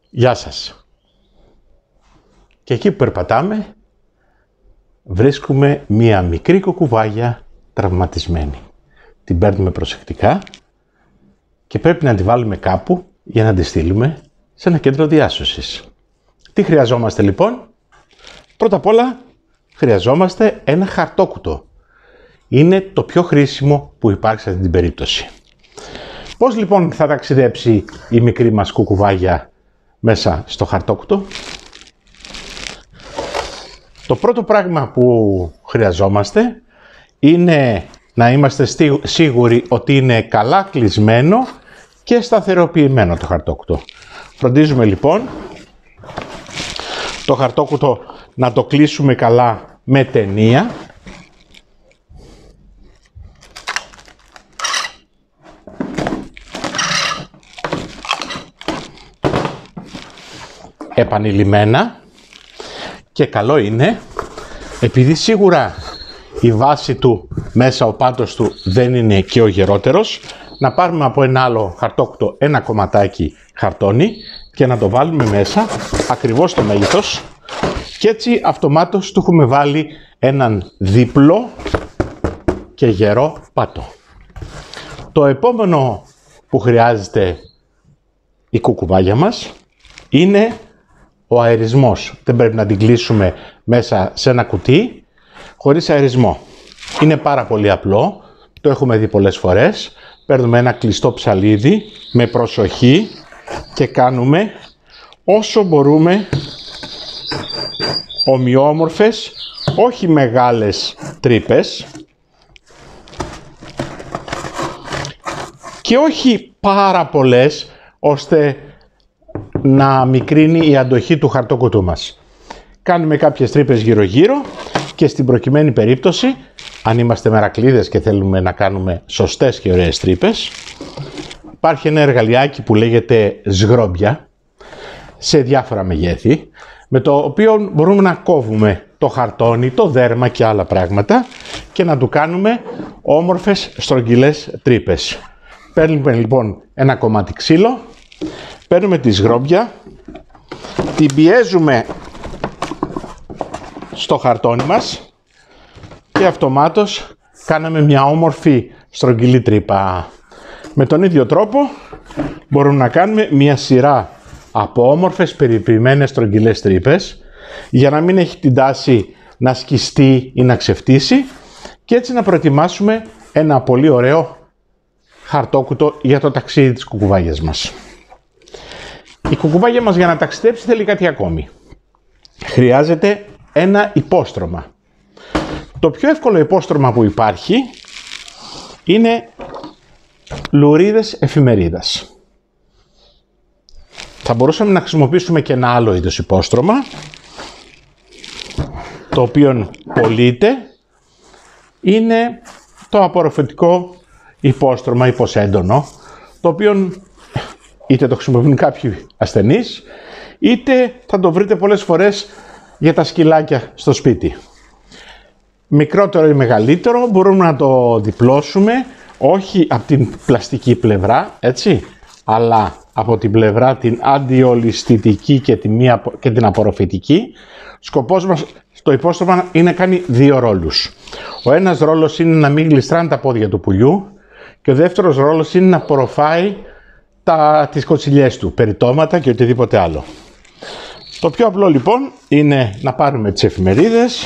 Γεια σας. Και εκεί που περπατάμε βρίσκουμε μία μικρή κουκουβάγια τραυματισμένη. Την παίρνουμε προσεκτικά και πρέπει να τη βάλουμε κάπου για να τη στείλουμε σε ένα κέντρο διάσωσης. Τι χρειαζόμαστε λοιπόν? Πρώτα απ' όλα χρειαζόμαστε ένα χαρτόκουτο. Είναι το πιο χρήσιμο που υπάρχει σε αυτή την περίπτωση. Πώς λοιπόν θα ταξιδέψει η μικρή μας κουκουβάγια μέσα στο χαρτόκουτο? Το πρώτο πράγμα που χρειαζόμαστε είναι να είμαστε σίγουροι ότι είναι καλά κλεισμένο και σταθεροποιημένο το χαρτόκουτο. Φροντίζουμε λοιπόν το χαρτόκουτο να το κλείσουμε καλά με ταινία. Επανειλημμένα, και καλό είναι, επειδή σίγουρα η βάση του μέσα, ο πάτος του δεν είναι και ο γερότερος, να πάρουμε από ένα άλλο χαρτόκουτο ένα κομματάκι χαρτόνι και να το βάλουμε μέσα ακριβώς στο μέγεθος, και έτσι αυτομάτως του έχουμε βάλει έναν δίπλο και γερό πάτο. Το επόμενο που χρειάζεται η κουκουβάγια μας είναι ο αερισμός. Δεν πρέπει να την κλείσουμε μέσα σε ένα κουτί χωρίς αερισμό. Είναι πάρα πολύ απλό, το έχουμε δει πολλές φορές. Παίρνουμε ένα κλειστό ψαλίδι με προσοχή και κάνουμε όσο μπορούμε ομοιόμορφες, όχι μεγάλες τρύπες και όχι πάρα πολλές ώστε να μικρύνει η αντοχή του χαρτόκουτου μας. Κάνουμε κάποιες τρύπες γύρω-γύρω και στην προκειμένη περίπτωση, αν είμαστε μερακλείδες και θέλουμε να κάνουμε σωστές και ωραίες τρύπες, υπάρχει ένα εργαλειάκι που λέγεται σγρόμπια σε διάφορα μεγέθη, με το οποίο μπορούμε να κόβουμε το χαρτόνι, το δέρμα και άλλα πράγματα και να του κάνουμε όμορφες στρογγυλές τρύπες. Παίρνουμε λοιπόν ένα κομμάτι ξύλο, παίρνουμε τη σγρόμπια, την πιέζουμε στο χαρτόνι μας και αυτομάτως κάναμε μια όμορφη στρογγυλή τρύπα. Με τον ίδιο τρόπο μπορούμε να κάνουμε μια σειρά από όμορφες περιποιημένες στρογγυλές τρύπες για να μην έχει την τάση να σκιστεί ή να ξεφτύσει και έτσι να προετοιμάσουμε ένα πολύ ωραίο χαρτόκουτο για το ταξίδι της κουκουβάγιας μας. Η κουκουβάγια μας για να ταξιδέψει θέλει κάτι ακόμη. Χρειάζεται ένα υπόστρωμα. Το πιο εύκολο υπόστρωμα που υπάρχει είναι λουρίδες εφημερίδας. Θα μπορούσαμε να χρησιμοποιήσουμε και ένα άλλο είδος υπόστρωμα, το οποίο πωλείται. Είναι το απορροφητικό υπόστρωμα υποσέντονο, το οποίο είτε το χρησιμοποιούν κάποιοι ασθενείς, είτε θα το βρείτε πολλές φορές για τα σκυλάκια στο σπίτι. Μικρότερο ή μεγαλύτερο μπορούμε να το διπλώσουμε, όχι από την πλαστική πλευρά, έτσι, αλλά από την πλευρά την αντιολισθητική και την απορροφητική. Σκοπός μας στο υπόστρωμα είναι να κάνει δύο ρόλους. Ο ένας ρόλος είναι να μην γλιστράνε τα πόδια του πουλιού και ο δεύτερος ρόλος είναι να απορροφάει τις κοτσιλιές του, περιτώματα και οτιδήποτε άλλο. Το πιο απλό λοιπόν είναι να πάρουμε τις εφημερίδες,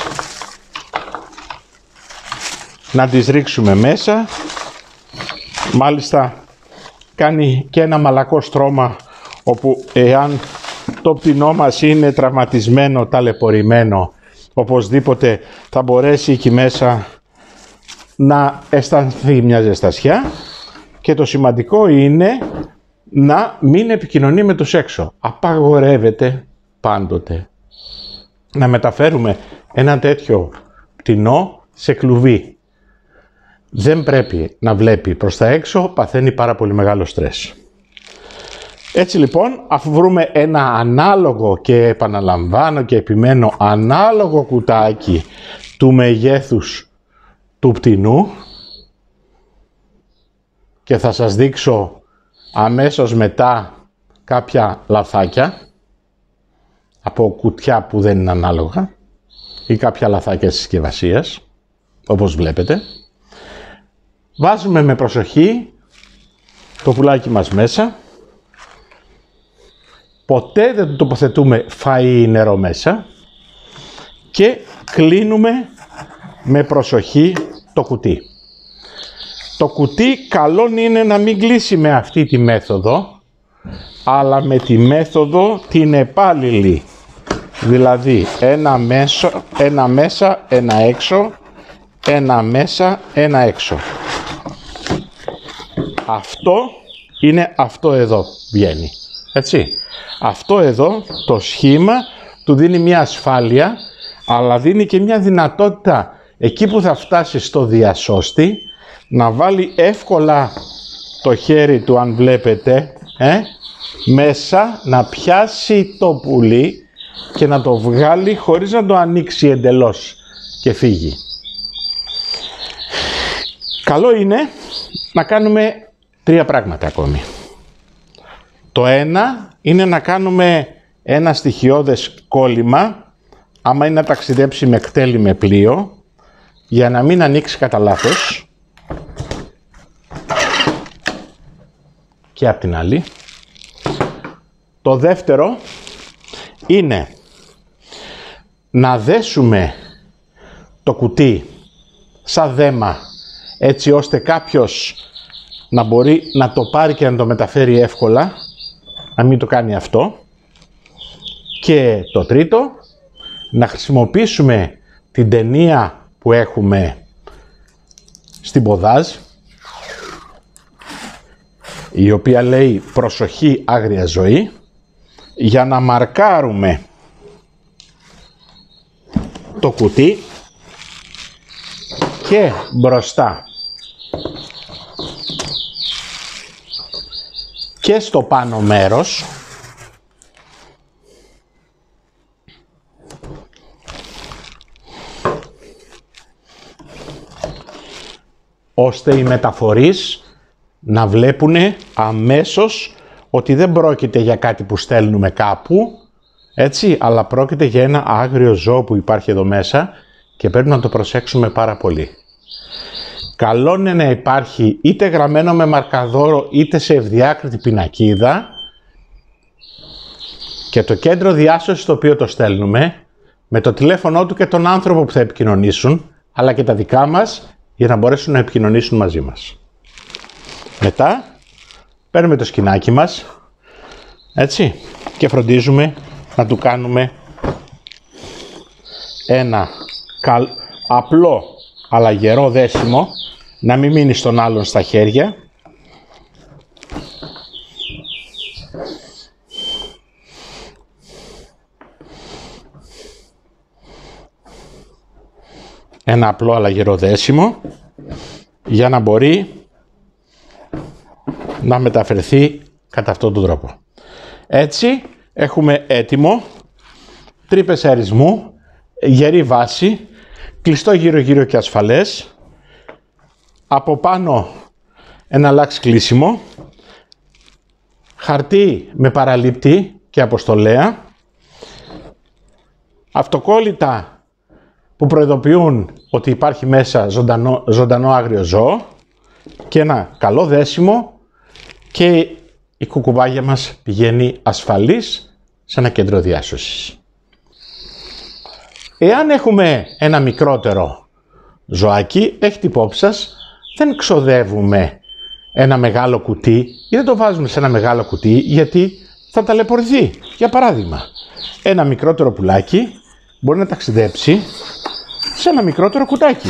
να τις ρίξουμε μέσα, μάλιστα κάνει και ένα μαλακό στρώμα όπου εάν το πτηνό μας είναι τραυματισμένο, ταλαιπωρημένο, οπωσδήποτε θα μπορέσει εκεί μέσα να αισθανθεί μια ζεστασιά και το σημαντικό είναι να μην επικοινωνεί με τους έξω. Απαγορεύεται πάντοτε να μεταφέρουμε ένα τέτοιο πτηνό σε κλουβί. Δεν πρέπει να βλέπει προς τα έξω, παθαίνει πάρα πολύ μεγάλο στρες. Έτσι λοιπόν, αφού βρούμε ένα ανάλογο και επαναλαμβάνω και επιμένω ανάλογο κουτάκι του μεγέθους του πτηνού, και θα σας δείξω αμέσως μετά κάποια λαθάκια, από κουτιά που δεν είναι ανάλογα ή κάποια λαθάκια συσκευασίας, όπως βλέπετε. Βάζουμε με προσοχή το πουλάκι μας μέσα. Ποτέ δεν το τοποθετούμε φαΐ ή νερό μέσα. Και κλείνουμε με προσοχή το κουτί. Το κουτί καλό είναι να μην κλείσει με αυτή τη μέθοδο, αλλά με τη μέθοδο την επάλληλη. Δηλαδή ένα μέσα, ένα έξω, ένα μέσα, ένα έξω. Αυτό είναι αυτό εδώ βγαίνει. Έτσι. Αυτό εδώ το σχήμα του δίνει μια ασφάλεια, αλλά δίνει και μια δυνατότητα εκεί που θα φτάσει στο διασώστη να βάλει εύκολα το χέρι του, αν βλέπετε, μέσα, να πιάσει το πουλί και να το βγάλει χωρίς να το ανοίξει εντελώς και φύγει. Καλό είναι να κάνουμε 3 πράγματα ακόμη. Το ένα είναι να κάνουμε ένα στοιχειώδες κόλλημα, άμα είναι να ταξιδέψει με κτέλι με πλοίο, για να μην ανοίξει κατά λάθος. Και απ' την άλλη. Το δεύτερο είναι να δέσουμε το κουτί σαν δέμα, έτσι ώστε κάποιος να μπορεί να το πάρει και να το μεταφέρει εύκολα, να μην το κάνει αυτό. Και το τρίτο, να χρησιμοποιήσουμε την ταινία που έχουμε στην ποδάζ, η οποία λέει «Προσοχή, άγρια ζωή», για να μαρκάρουμε το κουτί και μπροστά και στο πάνω μέρος, ώστε οι μεταφορείς να βλέπουνε αμέσως ότι δεν πρόκειται για κάτι που στέλνουμε κάπου, έτσι, αλλά πρόκειται για ένα άγριο ζώο που υπάρχει εδώ μέσα και πρέπει να το προσέξουμε πάρα πολύ. Καλό είναι να υπάρχει είτε γραμμένο με μαρκαδόρο είτε σε ευδιάκριτη πινακίδα και το κέντρο διάσωσης στο οποίο το στέλνουμε με το τηλέφωνο του και τον άνθρωπο που θα επικοινωνήσουν, αλλά και τα δικά μας, για να μπορέσουν να επικοινωνήσουν μαζί μας. Μετά παίρνουμε το σκηνάκι μας, έτσι, και φροντίζουμε να του κάνουμε ένα απλό αλλά γερό δέσιμο, να μην μείνει στον άλλον στα χέρια. Ένα απλό αλλά γερό δέσιμο για να μπορεί να μεταφερθεί κατά αυτόν τον τρόπο. Έτσι έχουμε έτοιμο τρύπες αερισμού, γερή βάση, κλειστό γύρω-γύρω και ασφαλές, από πάνω ένα λάξ κλείσιμο, χαρτί με παραλήπτη και αποστολέα, αυτοκόλλητα που προειδοποιούν ότι υπάρχει μέσα ζωντανό άγριο ζώο και ένα καλό δέσιμο, και η κουκουβάγια μας πηγαίνει ασφαλής σε ένα κέντρο διάσωσης. Εάν έχουμε ένα μικρότερο ζωάκι, έχετε υπόψη σας, δεν ξοδεύουμε ένα μεγάλο κουτί ή δεν το βάζουμε σε ένα μεγάλο κουτί, γιατί θα ταλαιπωρηθεί. Για παράδειγμα, ένα μικρότερο πουλάκι μπορεί να ταξιδέψει σε ένα μικρότερο κουτάκι.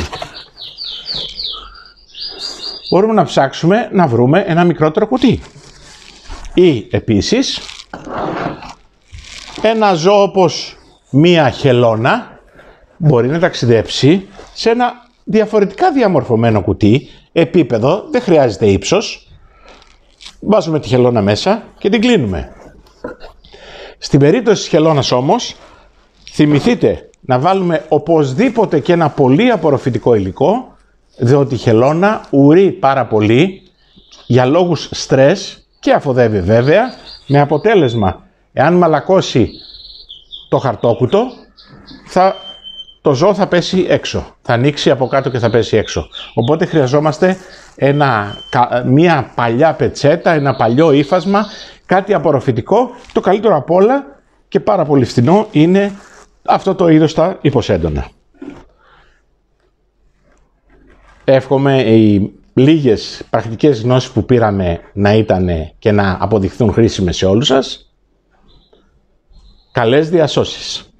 Μπορούμε να ψάξουμε να βρούμε ένα μικρότερο κουτί. Ή επίσης ένα ζώο όπως μία χελώνα μπορεί να ταξιδέψει σε ένα διαφορετικά διαμορφωμένο κουτί, επίπεδο, δεν χρειάζεται ύψος. Βάζουμε τη χελώνα μέσα και την κλείνουμε. Στην περίπτωση της χελώνας όμως, θυμηθείτε να βάλουμε οπωσδήποτε και ένα πολύ απορροφητικό υλικό, διότι η χελώνα ουρεί πάρα πολύ για λόγους στρες και αφοδεύει βέβαια, με αποτέλεσμα, εάν μαλακώσει το χαρτόκουτο, το ζώο θα πέσει έξω. Θα ανοίξει από κάτω και θα πέσει έξω. Οπότε χρειαζόμαστε μια παλιά πετσέτα, ένα παλιό ύφασμα, κάτι απορροφητικό. Το καλύτερο απ' όλα και πάρα πολύ φθηνό είναι αυτό το είδος τα υποσέντονα. Εύχομαι οι λίγες πρακτικές γνώσεις που πήραμε να ήταν και να αποδειχθούν χρήσιμες σε όλους σας. Καλές διασώσεις!